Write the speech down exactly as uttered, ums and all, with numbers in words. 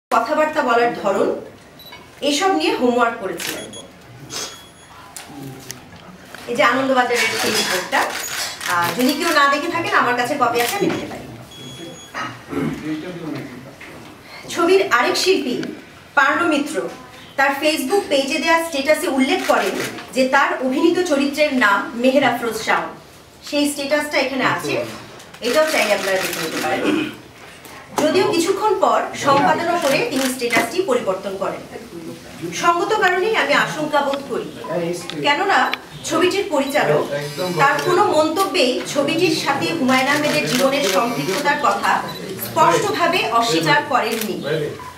কথাবার্তা বলার ধরন এসব নিয়ে হোমওয়ার্ক করেছিলেন। এই যে আনন্দবাজারের সেই রিপোর্টটা, যদি কেউ না দেখে থাকেন আমার কাছে কপি আছে, আমি দিতে পারি। ছবির আরেক শিল্পী পার্নো মিত্র তার ফেসবুক পেজে দেওয়া স্ট্যাটাসে উল্লেখ করেন যে তার অভিনীত চরিত্রের নাম মেহের আফরোজ শাওন। সেই স্ট্যাটাসটা এখানে আছে, এটাও চাইলে আপনারা দেখে নিতে পারেন। যদিও কিছুক্ষণ পর সম্পাদনা করে তিনি স্ট্যাটাসটি পরিবর্তন করেন। সঙ্গত কারণেই আমি আশঙ্কা বোধ করি, কেননা ছবিটির পরিচালক তার কোনো মন্তব্যেই ছবিটির সাথে হুমায়ুন আহমেদের জীবনের সম্পৃক্ততার কথা স্পষ্টভাবে অস্বীকার করেননি।